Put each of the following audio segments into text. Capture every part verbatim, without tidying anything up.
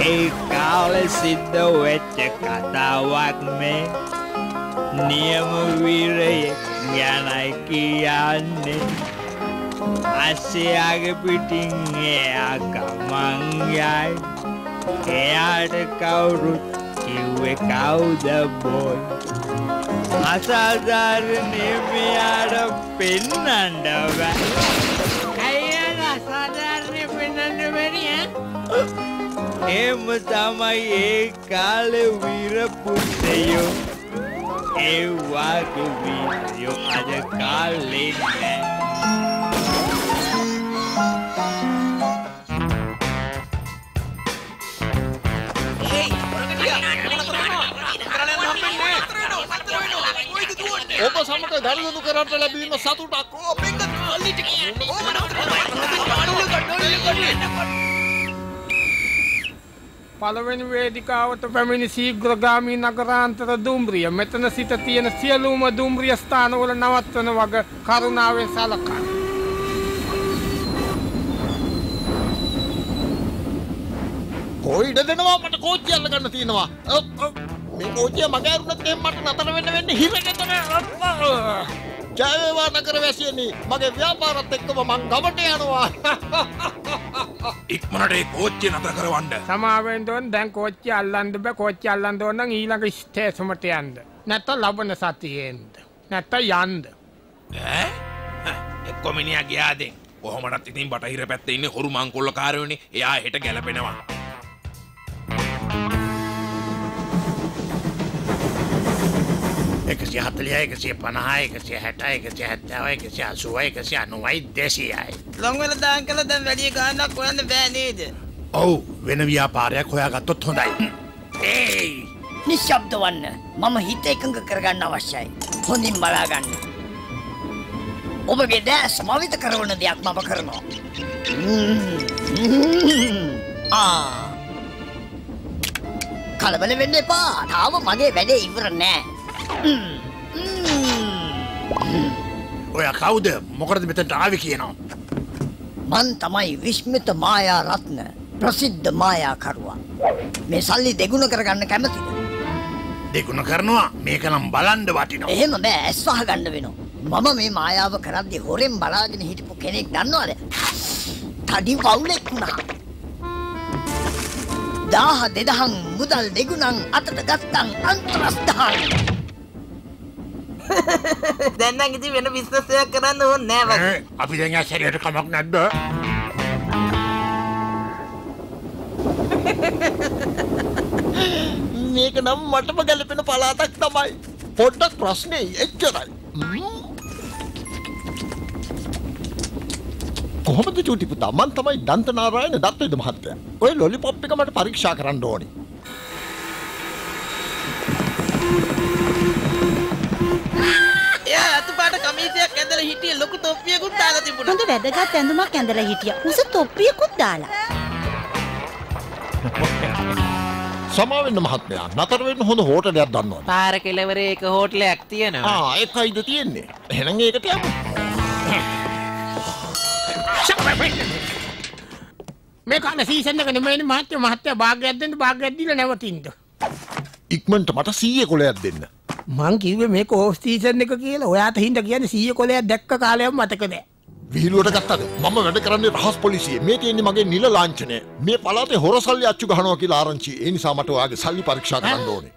ඒ කාලේ සිද්ධ වෙච්ච කතාවක් මේ නියම වීරයෙක් ගැනයි කියන්නේ. ආසියාගේ පිටින් එයා ගමන් යයි. එයාට කවුරුත් කිව්වේ කවුද බොයි. අසාධාරණේ මෙයාට පෙන්නන්න බෑ. අයියා අසාධාරණේ පෙන්නන්න බැරි ඈ. එම තමයි ඒ කාලේ වීර පුත්‍රයෝ. ඒ වාගේ වීරයෝ අද කාලේ නෑ. ඔබ සමග ගනුදෙනු කරන්න ලැබීම සතුටක්. පළවෙනි වේදිකාවට පැමිණි ශීඝ්‍රගාමී නගරාන්තර දුම්රිය මෙතන සිට තියෙන සියලුම දුම්රිය ස්ථානවල නවත්වන වග කරුණාවෙන් සලකන්න. කොයිද දෙනවා මට කෝච්චිය අල්ලගන්න තියෙනවා. මේ කෝච්චිය මගේ අරුණත් මට නතර වෙන්න වෙන්නේ හිරගෙදර. ජය වේවා නගර වැසියනි. මගේ ව්‍යාපාරත් එක්කම මං ගමට යනවා. ඉක්මනට ඒ කෝච්චිය නතර කරවන්න. සමාවෙන්න ඕන දැන් කෝච්චිය අල්ලන්න බෑ. කෝච්චිය අල්ලන්න ඕන නම් ඊළඟ ස්ටේෂමට යන්න. නැත්නම් ලබන සතියේ එන්න. නැත්නම් යන්න. ඈ? එක්ක මිනිහා ගියාදෙන්. කොහොමදත් ඉතින් බටහිර පැත්තේ ඉන්නේ හොරු මංකොල්ලකාරයෝනේ. එයා හෙට ගැලපෙනවා. එකසිය හතලිහයි, එකසිය පනහයි, එකසිය හැටයි, එකසිය හැත්තෑවයි, එකසිය අසූවයි, එකසිය අනූවයි, දෙසියයි. ලොංවල දාන් කළා දැන් වැඩි ගාණක් හොයන්න බෑ නේද? ඔව් වෙන ව්‍යාපාරයක් හොයාගත්තොත් හොඳයි. ඒයි නිශ්ශබ්ද වන්න. මම හිත එකඟ කරගන්න අවශ්‍යයි. හොඳින් බලා ගන්න. ඔබගේ දැස් මවිත කරන දෙයක් මම කරනවා. ආ කලබල වෙන්න එපා. තාම මගේ වැඩේ ඉවර නෑ. ඔයා කවුද? මොකටද මෙතනට ආවේ කියනවා? මං තමයි විශ්මිත මායා රත්න ප්‍රසිද්ධ මායාකරුවා. මේ සල්ලි දෙගුණ කරගන්න කැමතිද? දෙගුණ කරනවා? මේක නම් බලන්න වටිනවා. එහෙම බෑ, ඇස් වහගන්න වෙනවා. මම මේ මායාව කරද්දී හොරෙන් බලාගෙන හිටපු කෙනෙක් දන්නවද? තඩි වවුලෙක් වුණා. දාහ දෙදහන් මුදල් දෙගුණන් අතට ගත්තන් අන්තරස්දහන්. දැන් නම් ඉතින් වෙන බිස්නස් එකක් කරන්න ඕනේ නෑ වගේ. අපි දැන් ඇස්සරියට කමක් නැද්ද? මේක නම් මටම ගැලපෙන පළාතක් තමයි. පොඩ්ඩක් ප්‍රශ්නේ එච්චරයි. කොහොමද චූටි පුතා? මං තමයි දන්තනාරායන දත්තේද මහත්තයා. ඔය ලොලිපොප් එක මට පරීක්ෂා කරන්න ඕනේ. එයා අතුපාට කමීසයක් ඇඳලා හිටියේ ලොකු තොප්පියකුත් දාලා තිබුණා. හොඳ වැදගත් ඇඳුමක් ඇඳලා හිටියා. උස තොප්පියකුත් දාලා. සමාවෙන්න මහත්මයා. නතර වෙන්න හොඳ හෝටලයක් දන්නවද? පාර කෙළවරේ එක හෝටලයක් තියෙනවා. ආ ඒකයිද තියෙන්නේ. එහෙනම් ඒකට යමු. මේ කන සීසන් එක නෙමෙයි මහත්තයා. මහත්තයා භාගයක් දෙන්න භාගයක් දීලා නැවතින්න. ඉක්මනට මට සීය කොලයක් දෙන්න. මං කිව්වේ මේක ඕෆ් සීසන් එක කියලා. ඔයාට හින්දා කියන්නේ සීය කොලයක් දැක්ක කාලයක් මතක නැහැ. විහිළුවට ගත්තද? මම වැඩ කරන්නේ රහස් පොලිසියේ. මේ තියෙන්නේ මගේ නිල ලාංඡනය. මේ පළාතේ හොර සල්ලි අච්චු ගහනවා කියලා ආරංචි. ඒ නිසා මට ඔයාගේ සල්ලි පරීක්ෂා කරන්න ඕනේ.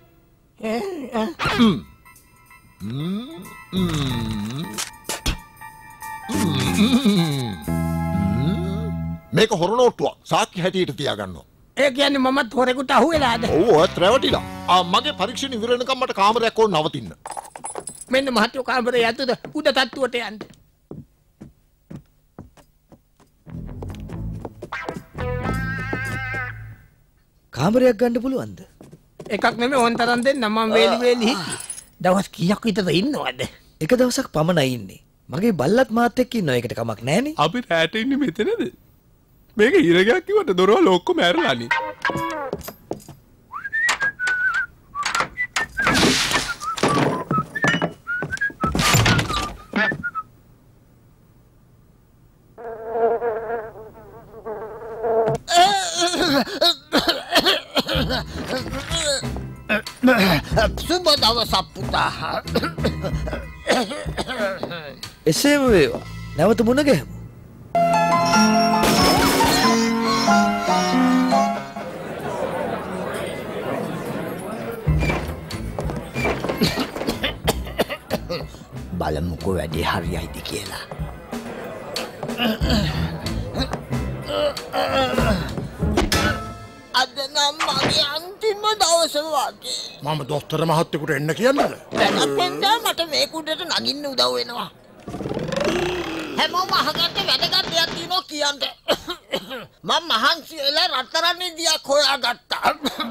මේක හොර නෝට්ටුවක්. සාක්ෂි හැටියට තියාගන්නවා. ඒ කියන්නේ මමත් හොරෙකුට අහුවෙලාද? ඔව් ඔයත් රැවටිලා. ආ මගේ පරීක්ෂණ ඉවර වෙනකම් මට කාමරයක් ඕන නවතින්න. මෙන්න මහත්තයෝ කාමරේ යතුද උඩ තට්ටුවට යන්න. කාමරයක් ගන්න පුළුවන්ද? එකක් නෙමෙයි ඕන තරම් දෙන්න. මම වේලි වේලි හිටියේ. දවස් කීයක් විතර ඉන්නවද? එක දවසක් පමණයි ඉන්නේ. මගේ බල්ලත් මාත් එක්ක ඉන්නවා. ඒකට කමක් නැහනේ. අපි රැට ඉන්නේ මෙතනද? මේක හිරගයක් කිව්වට දොරවල් ඔක්කොම ඇරලානේ. සුබ දවසක් පුතා. එසේම වේවා. නැවත මුණ ගැහෙමු. බලමුකෝ වැඩේ හරියයිද කියලා. අද නම් මගේ අන්තිම දවස වගේ. මම දොස්තර මහත්තයෙකුට එන්න කියන්නද? වැඩක් වෙන්දා මට මේ කුඩට නගින්න උදව් වෙනවා. හැමෝම අහගන්න වැදගත් දෙයක් තියෙනවා කියන්න. මම මහන්සි වෙලා රත්තරන් ඉදියක් හොයාගත්තා.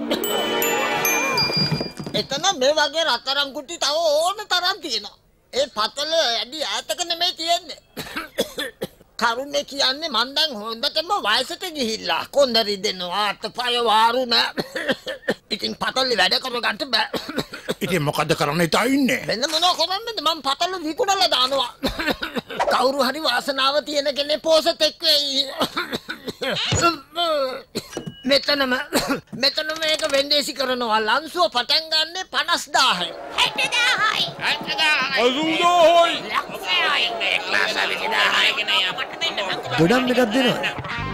එතන මේ වගේ රත්තරන් කුටි තව ඕන තරම් තියෙනවා. ඒ පතල ඇඩි ඈතක නෙමෙයි තියෙන්නේ. කරුණේ කියන්නේ මං දැන් හොඳටම වයසට ගිහිල්ලා කොන්ද රිදෙනවා අතපය වාරු නෑ. ඉතින් පතල්ලි වැඩ කරගන්න බෑ. ඉතින් මොකද කරන්න හිතා ඉන්නේ? වෙන මොනවා කරන්නද මං පතල්ලු විකුණලා දානවා. කවුරු හරි වාසනාව තියෙන කෙනෙක් පොසතෙක් වෙයි. මෙතනම මෙතන මේක වෙන්දේසි කරනවා ලන්සුව පටන් ගන්න පනස් දාහයි. හැට දාහයි. හැට දාහයි. අසූදාහයි. ලක්ෂයයි. ක්ලාස් එකේ දාහයි ගෙන අපට දෙන්න මං. ගොඩක් එකක් දෙනවා.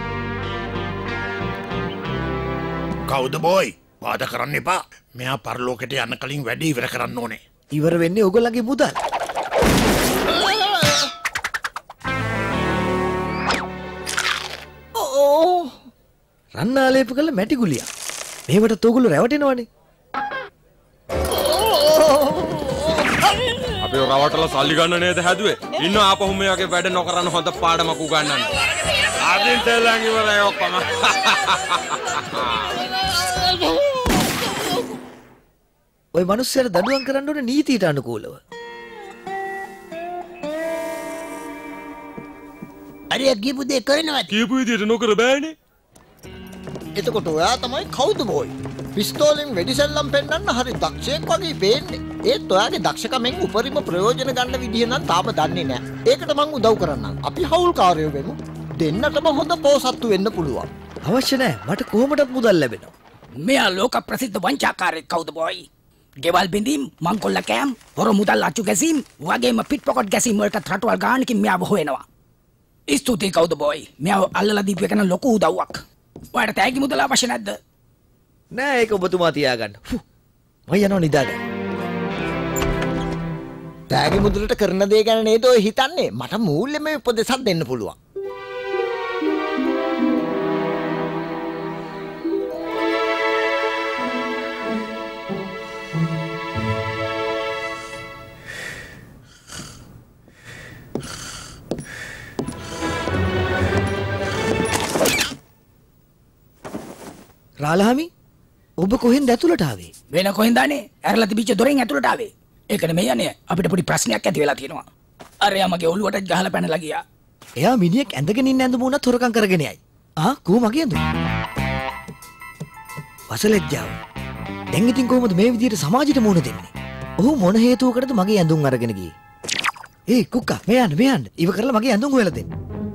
කවුද බෝයි? වාද කරන්න එපා. මෙයා පරලෝකෙට යන්න කලින් වැඩ ඉවර කරන්න ඕනේ. ඉවර වෙන්නේ ඔයගොල්ලන්ගේ මුදල්. ඕ රන්නාලේප කළ මැටි ගුලියක්. මේවට තෝගොල්ලෝ රැවටෙනවනේ. අපි රවටලා සල්ලි ගන්න නේද හැදුවේ? ඉන්න ආපහු මෙයාගේ වැඩ නොකරන හොඳ පාඩමක් උගන්වන්න. අදින් තෙලන් ඉවරයි ඔක්කොම. ඔය මිනිස්සුන්ට දඩුවම් කරන්න ඕනේ නීතියට අනුකූලව. අර ගිපු දෙය කරනවද? කියපු විදියට නොකර බෑනේ. එතකොට ඔයා තමයි කවුද බෝයි? පිස්තෝලෙන් වෙඩිසෙල්ලම් පෙන්වන්න හරි දක්ෂයෙක් වගේ පේන්නේ. ඒත් ඔයාගේ දක්ෂකමෙන් උපරිම ප්‍රයෝජන ගන්න විදිය නම් තාම දන්නේ නැහැ. ඒකට මං උදව් කරන්නම්. අපි හවුල්කාරයෝ වෙමු. දෙන්නටම හොඳ පෝසත්තු වෙන්න පුළුවන්. අවශ්‍ය නැහැ. මට කොහොමදත් මුදල් ලැබෙනවා. මෙයා ලෝක ප්‍රසිද්ධ වංචාකාරයෙක් කවුද බෝයි? ගෙවල් බිඳීම්, මංකොල්ල කෑම්, හොර මුදල් අච්චු ගැසීම්, වගේම පිට්පොකට් ගැසීම් වලට රටවල් ගානකින් මෙයාව හොයනවා. ස්තුතියි කවුද බෝයි? මෙයාව අල්ලලා දීපු එක නම් ලොකු උදව්වක්. ඔයාලට තෑගි මුදල අවශ්‍ය නැද්ද? නෑ ඒක ඔබතුමා තියාගන්න. මම යනවා නිදාගන්න. තෑගි මුදලට කරන දේ ගැන නේද ඔය හිතන්නේ? මට මූල්‍යමය උපදෙසක් දෙන්න පුළුවන්. රාලහාමි ඔබ කොහෙන්ද ඇතුළට ආවේ? වෙන කොහෙන්ද ආනේ? ඇරලා තිබිච්ච දොරෙන් ඇතුළට ආවේ. ඒකනේ මේ යන්නේ. අපිට පොඩි ප්‍රශ්නයක් ඇති වෙලා තියෙනවා. අරයා මගේ ඔළුවට ගහලා පැනලා ගියා. එයා මිනිහෙක් ඇඳගෙන ඉන්න ඇඳුම උනත් හොරකම් කරගෙන යයි. ආ කෝ මගේ ඇඳුම? වසලෙජ්ජාව. දැන් ඉතින් කොහොමද මේ විදිහට සමාජයට මුහුණ දෙන්නේ? ඔහු මොන හේතුවකටද මගේ ඇඳුම් අරගෙන ගියේ? ඒ කුක්කා මෙයා යන්න මෙයා යන්න. ඉව කරලා මගේ ඇඳුම් හොයලා දෙන්න.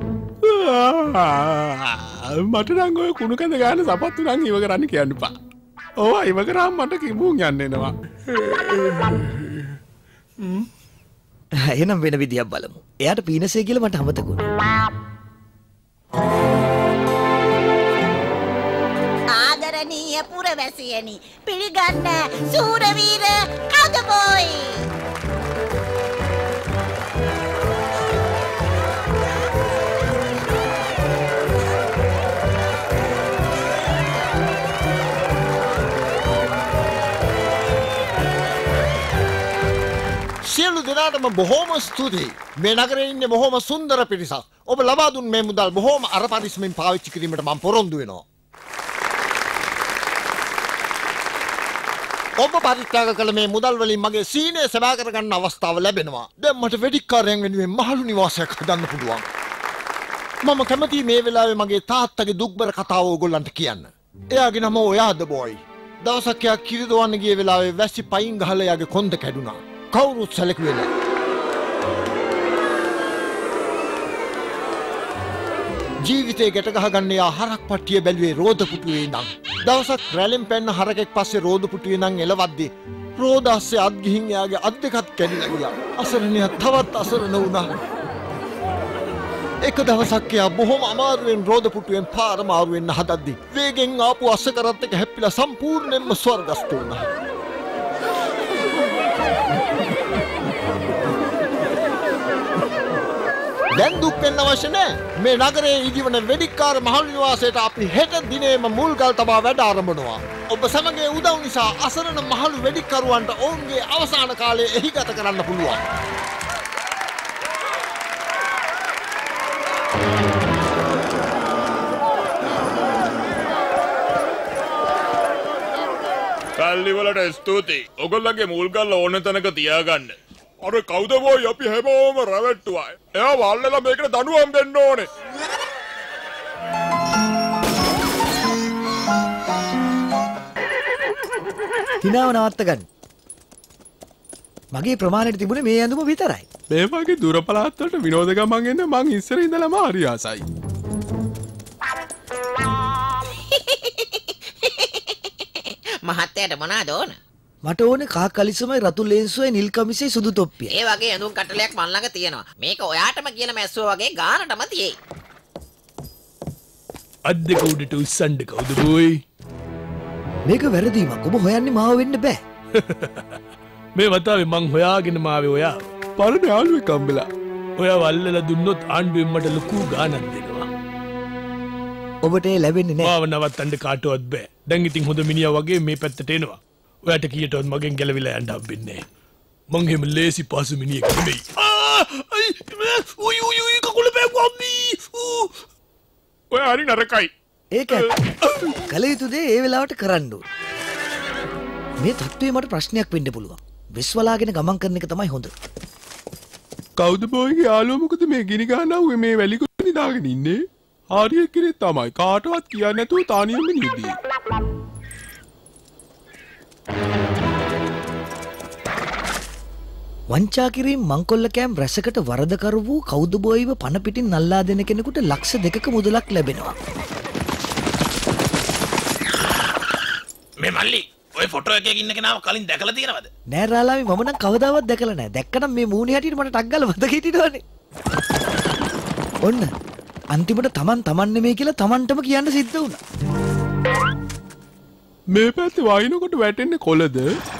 මට නම් ඔය කුණු කැඳ ගන්න සපත්තු නම් ඉව කරන්න කියන්න එපා. ඕවා ඉව කරාම මට කිඹුන් යන්න එනවා. එහෙනම් වෙන විදියක් බලමු. එයාට පීනසේ කියලා මට අමතක වුණා. ආදරණීය පුරවැසියනි, පිළිගන්න සූරවීර අගබෝයි. සියලු දෙනාටම බොහෝම ස්තුතියි. මේ නගරේ ඉන්නේ බොහෝම සුන්දර පිරිසක්. ඔබ ලබා දුන් මේ මුදල් බොහෝම අරපරිස්සමින් පාවිච්චි කිරීමට මම පොරොන්දු වෙනවා. ඔබ පරිත්‍යාග කළ මේ මුදල් වලින් මගේ සීනය සබා කරගන්න අවස්ථාව ලැබෙනවා. දැන් මට වෙඩික්කාරයන් වෙනුවෙන් මහලු නිවාසයක් හදන්න පුළුවන්. මම කැමතියි මේ වෙලාවේ මගේ තාත්තගේ දුක්බර කතාව ඕගොල්ලන්ට කියන්න. එයාගේ නම ඔයාද බෝයි. දවසක් එයා කිරි දොවන්න ගිය වෙලාවේ වැසි පයින් ගහලා එයාගේ කොන්ද කැඩුනා. කවුරුත් සැලකුවේ නැහැ. ජීවිතේ ගැට ගහගන්න යා හරක් පට්ටිය බැලුවේ රෝද පුටුවේ ඉඳන්. දවසක් රැලෙන් පැන්න හරකෙක් පස්සේ රෝද පුටුවේ නම් එලවද්දි රෝද අස්සේ අත් ගිහින් එයාගේ අත් දෙකත් කැඩිලා ගියා. අසරණයා තවත් අසරණ වුණා. එක දවසක් එයා බොහොම අමාරුවෙන් රෝද පුටුවෙන් පාර මාරු වෙන්න හදද්දි වේගෙන් ආපු අස්ස කරත් එක හැප්පිලා සම්පූර්ණයෙන්ම ස්වර්ගස්ත වුණා. දැන් දුක් වෙන්න අවශ්‍ය නැහැ. මේ නගරයේ ඉදිවන වෙඩික්කාර මහලු නිවාසයට අපි හෙට දිනේම මුල්ගල් තබා වැඩ ආරම්භනවා. ඔබ සමගයේ උදව් නිසා අසරණ මහලු වෙඩික්කරුවන්ට ඔවුන්ගේ අවසාන කාලය එහි ගත කරන්න පුළුවන්. කල්ලිවලට ස්තුතියි. ඔගොල්ලන්ගේ මුල්ගල්ල ඕන තැනක තියාගන්න. අර කවුද බෝයි අපි හැමෝම රැවට්ටුවා. එයා වල්ලලා මේකට දඬුවම් දෙන්න ඕනේ. හිනාව නවත්ත ගන්න. මගේ ප්‍රමාණයට තිබුණේ මේ ඇඳුම විතරයි. මේ වගේ දුර පළාත් වලට විනෝද ගමන් එන්න මං ඉස්සර ඉඳලාම හරි ආසයි. මහත්තයාට මොනවද ඕන? මට ඕනේ කහ කලිසමයි රතු ලේන්සුවයි නිල් කමිසෙයි සුදු තොප්පිය. ඒ වගේ ඇඳුම් කටලයක් මන් ළඟ තියෙනවා. මේක ඔයාටම කියලා මැස්සුවා වගේ ගානටම තියෙයි. අද්දක උඩට උස්සන්න කවුද බෝයි? මේක වැරදීමක්. ඔබ හොයන්නේ මාව වෙන්න බෑ. මේ වතාවේ මං හොයාගෙන මාවේ ඔයා. පරණ යාළුවෙක් හම්බෙලා. ඔයා වල්ලලා දුන්නොත් ආණ්ඩුවෙන් මට ලොකු ගානක් දෙනවා. ඔබට ඒ ලැබෙන්නේ නෑ. මාව නවත්තන්න කාටවත් බෑ. දැන් ඉතින් හොඳ මිනිහා වගේ මේ පැත්තට එනවා. ඔයාට කීයටවත් මගෙන් ගැලවිලා යන්න හම්බෙන්නේ නෑ. මං එහෙම ලේසි පාසු මිනිහෙක් නෙමෙයි. ආ! අයි! උයි උයි උයි කකුල බෑගොම්මි! ඔයා හරි නරකයි. ඒක කල යුතු දේ ඒ වෙලාවට කරන්න ඕන. මේ තත්ත්වයේ මට ප්‍රශ්නයක් වෙන්න පුළුවන්. විශ්වලාගෙන ගමන් කරන එක තමයි හොඳ. කවුද බෝයිගේ යාළුවා මොකද මේ ගිනි ගන්නව මේ වැලි කුටි දාගෙන ඉන්නේ? ආරියෙක් කෙනෙක් තමයි. කාටවත් කියන්නේ නැතුව තානියම නිදී. වංචා කිරීම මංකොල්ල කෑම් රැසකට වරදකරු වූ කවුද බෝයිව පණ පිටින් නල්ලා දෙන කෙනෙකුට ලක්ෂ දෙකක මුදලක් ලැබෙනවා. මේ මල්ලි ඔය ෆොටෝ එකක ඉන්න කෙනාව කලින් දැකලා තියෙනවද? නෑ රාලාමි මම නම් කවදාවත් දැකලා නෑ. දැක්කනම් මේ මූණේ හැටියට මට ටක් ගාලා මතක හිටිනවනේ. ඔන්න අන්තිමට Taman Taman නෙමෙයි කියලා Tamanටම කියන්න සිද්ධ වුණා. මේ පැත්තේ වයින්කොට වැටෙන්නේ කොළද?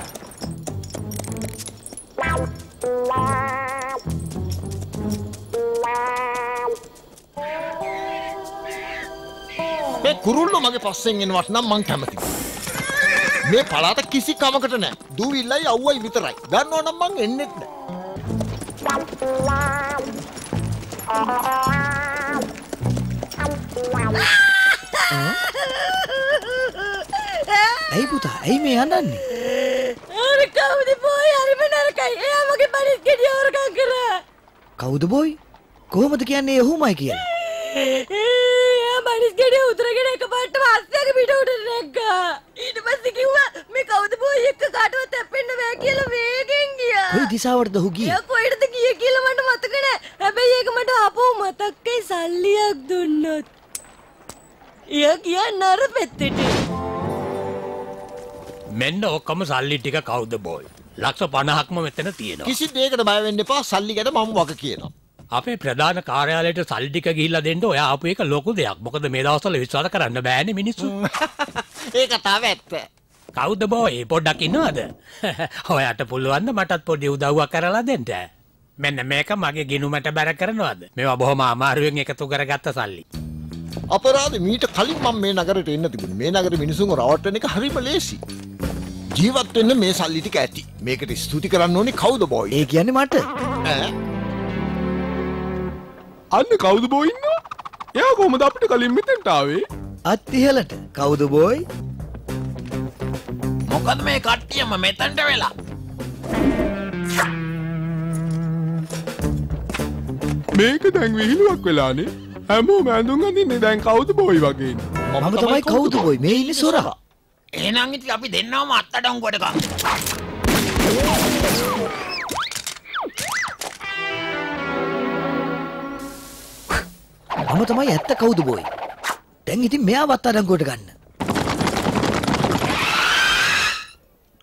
මේ කුරුල්ලෝ මගේ පස්සෙන් එනවට නම් මං කැමතියි. මේ පළාත කිසි කමකට නෑ. දූවිල්ලයි අවුවයි විතරයි. ගන්නව නම් මං එන්නෙත් නෑ. ඇයි පුතා? ඇයි මේ අඬන්නේ? අර කවුද බෝයි? හරිම නරකයි. එයා මගේ බඩිස් ගෙඩිය හොරගම් කරා. කවුද බෝයි? කොහොමද කියන්නේ ඔහුමයි කියලා? එයා බඩිස් ගෙඩිය උතරගෙන එකපාරට වාස්තියක පිට උඩට නැග්ගා. ඊට පස්සේ කිව්වා මේ කවුද බෝයි එක්ක කාටවත් හැප්පෙන්න බෑ කියලා වේගෙන් ගියා. කොයි දිශාවටද ඔහු ගියේ? එයා කොහෙටද ගියේ කියලා මට මතක නෑ. හැබැයි ඒක මට ආපහු මතක්කයි සල්ලියක් දුන්නොත්. එයා කියන්නේ අර පැත්තට. මෙන්න ඔක්කොම සල්ලි ටික කවුද බෝයි? ලක්ෂ පනහක්ම මෙතන තියෙනවා. කිසි දෙයකට බය වෙන්න එපා. සල්ලි ගැන මම වග කියනවා. අපේ ප්‍රධාන කාර්යාලයට සල්ලි ටික ගිහිල්ලා දෙන්න ඔයා ආපු එක ලොකු දෙයක්. මොකද මේ දවස්වල විශ්වාස කරන්න බෑනේ මිනිස්සු. ඒක තමයි ඇත්ත. කවුද බෝයි පොඩ්ඩක් ඉන්නවද? ඔයාට පුළුවන් ද මටත් පොඩි උදව්වක් කරලා දෙන්න? මෙන්න මේක මගේ ගිණුමට බැර කරනවද? මේවා බොහොම අමාරුවෙන් එකතු කරගත්ත සල්ලි. අපරාධ මීට කලින් මම මේ නගරයට එන්න තිබුණේ. මේ නගරේ මිනිසුන්ව රවට්ටන එක හරිම ලේසි. ජීවත් වෙන්න මේ සල්ලි ටික ඇති. මේකට ස්තුති කරන්න ඕනේ කවුද බෝයි? ඒ කියන්නේ මට. ඈ අන්න කවුද බෝයි ඉන්නවා? එයා කොහොමද අපිට කලින් මෙතෙන්ට ආවේ? අත් ඉහලට. කවුද බෝයි? මොකද මේ කට්ටියම මෙතනට වෙලා? මේක දැන් විහිළුවක් වෙලානේ. හැමෝම ඇඳුම් අඳින්නේ දැන් කවුද බෝයි වගේ ඉන්නේ. මම තමයි කවුද බෝයි? මේ ඉන්නේ සොරා. එහෙනම් ඉතින් අපි දෙන්නවම අත්තඩංගුවට ගමු. මම තමයි ඇත්ත කවුද බෝයි. දැන් ඉතින් මෙයාව අත්අඩංගුවට ගන්න.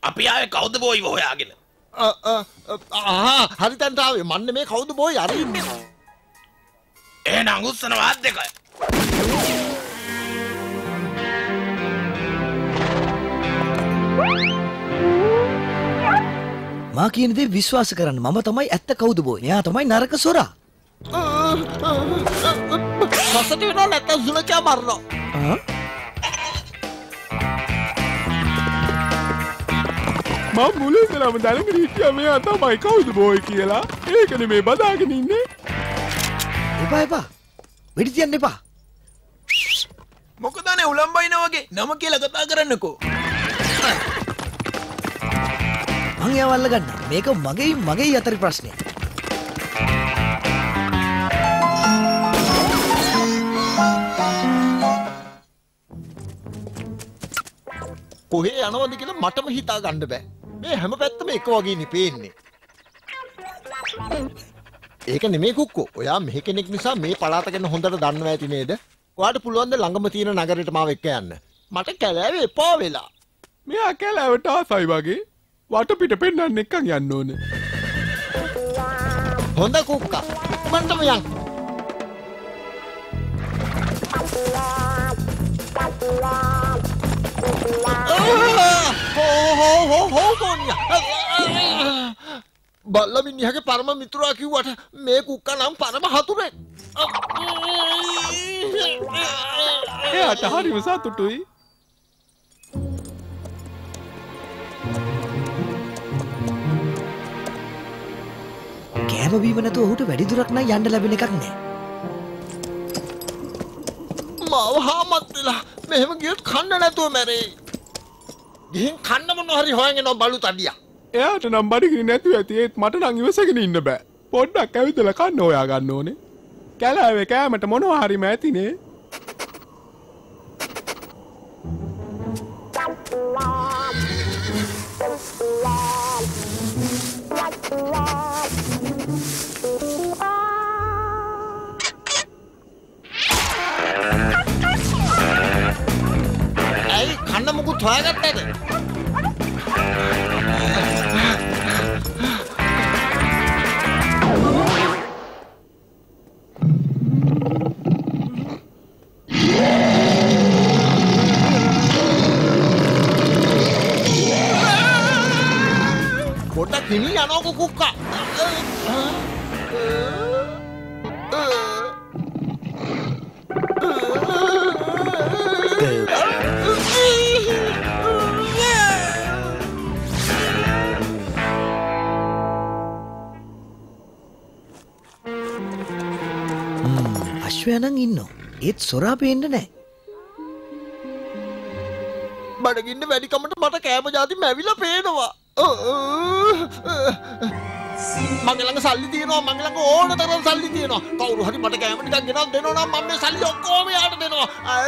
අපි ආයේ කවුද බෝයි හොයාගෙන? ආ හරි තැනට ආවේ. මන්නේ මේ කවුද බෝයි අරින්නේ? එහෙනම් උස්සන වාත් දෙක. මා කියන දේ විශ්වාස කරන්න. මම තමයි ඇත්ත කවුද බෝයි. එයා තමයි නරක සොරා. සසට වෙනවා නැත්තම් සුලචා මරනවා. මම මුලින් ඉඳලම දැනගෙන හිටියා මෙයා තමයි කවුද බෝයි කියලා. ඒකනේ මේ බදාගෙන ඉන්නේ. එපා එපා. වෙඩි තියන්න එපා. මොකද අනේ උලම්බයිනා වගේ නම කියලා කතා කරන්නකෝ. මං එයාව අල්ලගන්න. මේක මගේ මගේ අතරේ ප්‍රශ්නයක්. කොහේ යනවද කියලා මටම හිතා ගන්න බෑ. මේ හැම පැත්තම එක වගේනේ පේන්නේ. ඒක නෙමෙයි කුක්කෝ. ඔයා මෙහෙ කෙනෙක් නිසා මේ පළාත ගැන හොඳට දන්නවා ඇති නේද? ඔයාට පුළුවන් ද ළඟම තියෙන නගරයට මාව එක්ක යන්න? මට කැලෑවේ එපා වෙලා. මෙයා කැලෑවට ආසයි වගේ. වටපිට පෙන්නන්න එක්කන් යන්න ඕනේ. හොඳ කුක්කා. මන්ටම යන්න. බල්ලමිනිහගේ පරම මිතුරා කිව්වට මේ කුක්කා නම් පරම හතුරෙක්. එයාට හරිම සතුටුයි. කෑම බීම නැතුව ඔහුට වැඩි දුරක් නම් යන්න ලැබෙන එකක් නෑ. මාව හාමත් වෙලා මෙහෙම ගියොත් කන්න නැතුව මැරෙයි. ගිහින් කන්න මොනවා හරි හොයගෙන බලු තඩියා. එයාට නම් බඩගිනි නැතුව ඇති. ඒත් මට නම් ඉවසගෙන ඉන්න බෑ. පොඩ්ඩක් ඇවිදලා කන්න හොයා ගන්න ඕනේ. කැලෑවේ කෑමට මොනවා හරිම ඇතිනේ. ඇයි කන්න මොකුත් හොයාගත්තද? පොඩ්ඩක් හිමි යනකො කුක්කා. අශ්වයනන් ඉන්නෝ. ඒත් සොරා පේන්න නෑ. බඩගින්න වැඩිකමට මට කෑම જાති මැවිලා පේනවා. මගේ ළඟ සල්ලි තියෙනවා. මගේ ළඟ ඕන තරම් සල්ලි තියෙනවා. කවුරු හරි මට කෑම ටිකක් ගෙනත් දෙනවා නම් මම මේ සල්ලි ඔක්කොම යාට දෙනවා.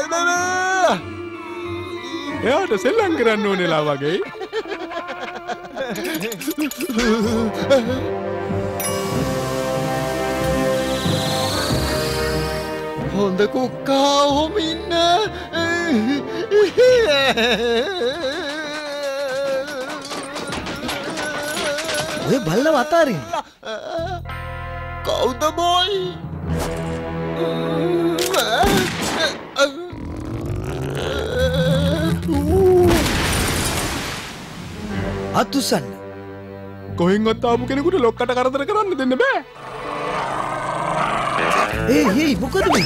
එයාට සෙල්ලම් කරන්න ඕනෙලා වගේ. හොඳ කුක්කා ඔහොම ඉන්න. ඔය බල්ලව අතාරින්න. කවුද බෝයි? අතුසන්න. කොහෙන්වත් ආපු කෙනෙකුට ලොක්කට කරදර කරන්න දෙන්න බෑ. ඒ හේ මොකද මේ?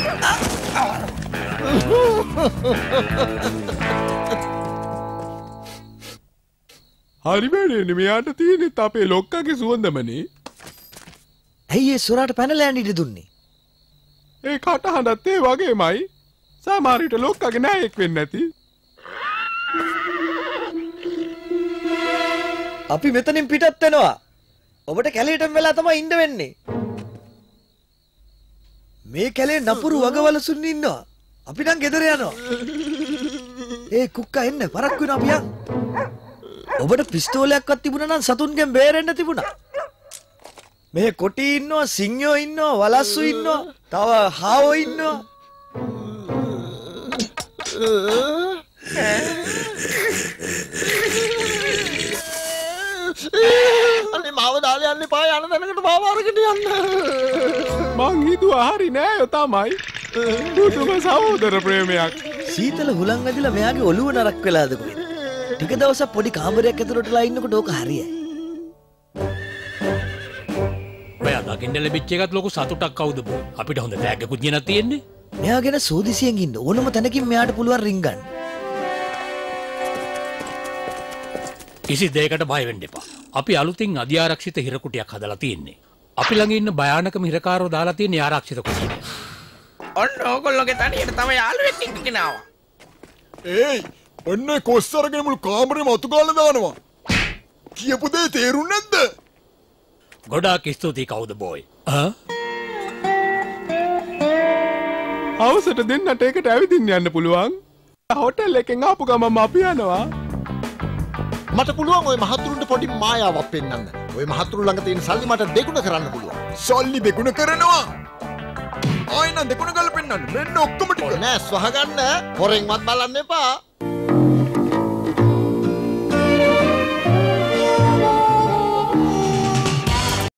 හරි බෑනේ මෙයාට තියෙනෙත් අපේ ලොක්කගේ සුවඳමනේ. ඇයි ඒ සොරාට පැනලා යන්න ඉඩ දුන්නේ? ඒ කටහඬත් ඒ වගේමයි. සමහර විට ලොක්කගේ නෑයෙක් වෙන්නේ නැති. අපි මෙතනින් පිටත් වෙනවා. ඔබට කැලේටම වෙලා තමයි ඉන්න වෙන්නේ. මේ කැලේ නපුරු වගවලසුන් ඉන්නවා. අපි නම් ගෙදර යනවා. ඒ කුක්කා එන්න පරක් වෙනවා අපි යන්. ඔබට පිස්තෝලයක්වත් තිබුණා නම් සතුන්ගෙන් බේරෙන්න තිබුණා. මේ කොටි ඉන්නවා, සිංහයෝ ඉන්නවා, වලස්සු ඉන්නවා, තව හාවෝ ඉන්නවා. දාලා යන්න එපා යන දැනකට මාව අරගෙන යන්න. මං හිතුවා හරි නෑ ඔය තමයි. පුදුම සහෝදර ප්‍රේමයක්. සීතල හුලං වැදිලා මෙයාගේ ඔළුව නරක් වෙලාද කොහෙද? ටික දවසක් පොඩි කාමරයක් ඇතුළටලා ඉන්නකොට ඕක හරියයි. ඔයා දකින්න ලැබිච්ච එකත් ලොකු සතුටක් කවුද බෝ? අපිට හොඳ තෑග්ගකුත් ගෙනත් තියෙන්නේ. මෙයා ගැන සෝදිසියෙන් ඉන්න ඕනම තැනකින් මෙයාට පුළුවන් රින් ගන්න. කිසි දෙයකට බය වෙන්න එපා. අපි අලුතින් අධ්‍යාරක්ෂිත හිරකුටියක් හදලා තියෙන්නේ. අපි ළඟ ඉන්න භයානකම හිරකාරෝ දාලා තියෙන ආරක්ෂිත කුටියට. ඔන්න ඕගොල්ලෝගේ තනියට තමයි යාළුවෙක් ඉක්කගෙන ආවා. ඒයි ඔන්න කොස් අරගෙන මුළු කාමරේම අතු ගාලා දානවා. කියපු දේ තේරුන්නේ නැද්ද? ගොඩාක් ස්තුතියි කවුද බෝයි. ආ අවසට දෙන්නට ඒකට ඇවිදින්න යන්න පුළුවන්. හොටෙල් එකෙන් ආපු ගමන් අපි යනවා. මට පුළුවන් ওই මහතුරුන්ට පොඩි මායාවක් පෙන්වන්න. ওই මහතුරු ළඟ තියෙන සල්ලි මට දෙගුණ කරන්න පුළුවන්. සල්ලි දෙගුණ කරනවා. ආයෙ නම් දෙගුණ කරලා පෙන්නන්න. මෙන්න ඔක්කොම ටික. නෑ ස්වහගන්න. හොරෙන්වත් බලන්න එපා.